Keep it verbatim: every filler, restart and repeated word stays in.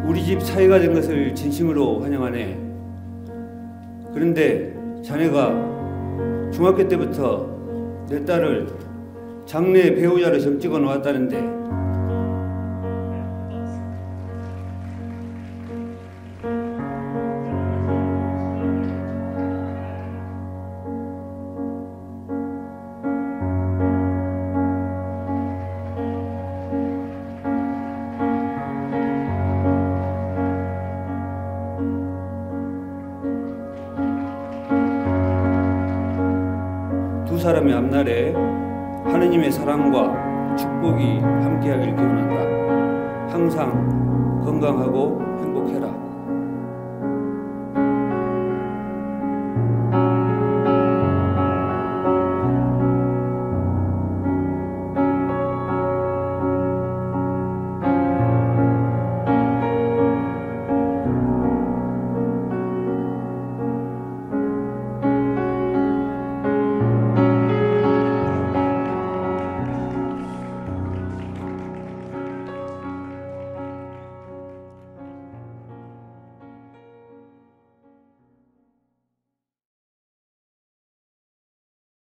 우리 집 사위가 된 것을 진심으로 환영하네. 그런데 자네가 중학교 때부터 내 딸을 장래 배우자로 점 찍어 놓았다는데 두 사람의 앞날에 하느님의 사랑과 축복이 함께하길 기원한다. 항상 건강하고 행복해라.